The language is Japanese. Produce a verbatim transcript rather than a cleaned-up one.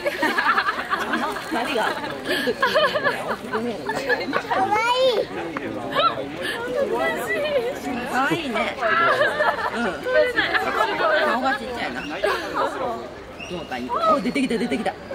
何が？かわいい。かわいいね。うん。顔がちっちゃいな。どうかいい。お、出てきた出てきた。